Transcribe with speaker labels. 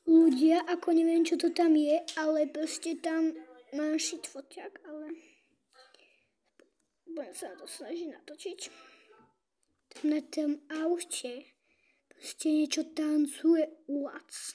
Speaker 1: ľudia, ako neviem, čo to tam je, ale proste tam mám shit foťák, ale budem sa na to snažiť natočiť. Tam na tom aute proste niečo tancuje u vás.